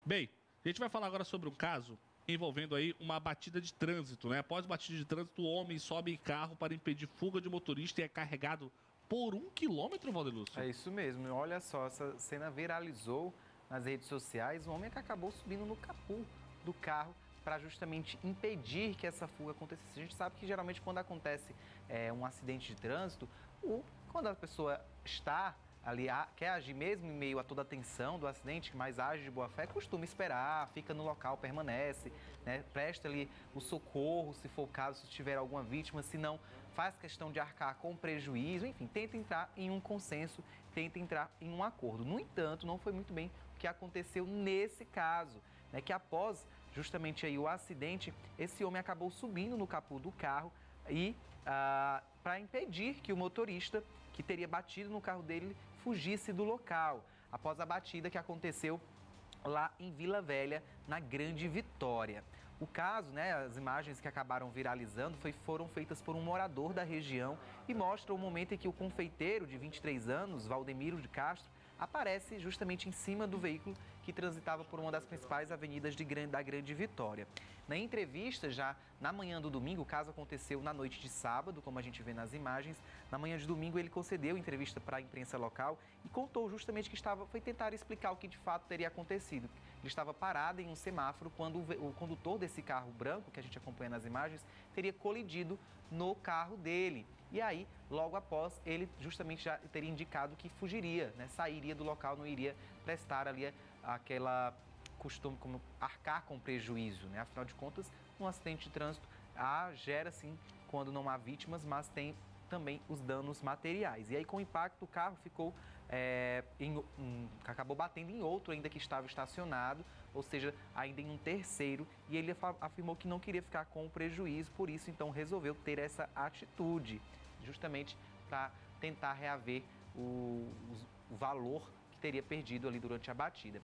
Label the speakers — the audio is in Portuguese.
Speaker 1: Bem, a gente vai falar agora sobre um caso envolvendo aí uma batida de trânsito, né? Após batida de trânsito, o homem sobe em carro para impedir fuga de motorista e é carregado por 1 quilômetro, Valdelúcio.
Speaker 2: É isso mesmo. E olha só, essa cena viralizou nas redes sociais. Um homem que acabou subindo no capô do carro para justamente impedir que essa fuga acontecesse. A gente sabe que geralmente quando acontece um acidente de trânsito, quando a pessoa está ali, quer agir mesmo em meio a toda a tensão do acidente, mas age de boa fé, costuma esperar, fica no local, permanece, né? Presta ali o socorro, se for o caso, se tiver alguma vítima, se não, faz questão de arcar com prejuízo, enfim, tenta entrar em um consenso, tenta entrar em um acordo. No entanto, não foi muito bem o que aconteceu nesse caso, né? Que após justamente aí o acidente, esse homem acabou subindo no capô do carro e para impedir que o motorista que teria batido no carro dele fugisse do local, após a batida que aconteceu lá em Vila Velha, na Grande Vitória. O caso, né, as imagens que acabaram viralizando foram feitas por um morador da região e mostram o momento em que o confeiteiro de 23 anos, Valdemiro de Castro, aparece justamente em cima do veículo que transitava por uma das principais avenidas da Grande Vitória. Na entrevista, já na manhã do domingo, o caso aconteceu na noite de sábado, como a gente vê nas imagens. Na manhã de domingo, ele concedeu entrevista para a imprensa local e contou justamente que foi tentar explicar o que de fato teria acontecido. Ele estava parado em um semáforo quando o condutor desse carro branco, que a gente acompanha nas imagens, teria colidido no carro dele. E aí, logo após, ele justamente já teria indicado que fugiria, né? Sairia do local, não iria prestar ali aquela costume como arcar com prejuízo, né? Afinal de contas, um acidente de trânsito gera sim quando não há vítimas, mas tem também os danos materiais. E aí, com o impacto, o carro ficou acabou batendo em outro ainda que estava estacionado, ou seja, ainda em um terceiro, e ele afirmou que não queria ficar com o prejuízo, por isso então resolveu ter essa atitude, justamente para tentar reaver o valor que teria perdido ali durante a batida.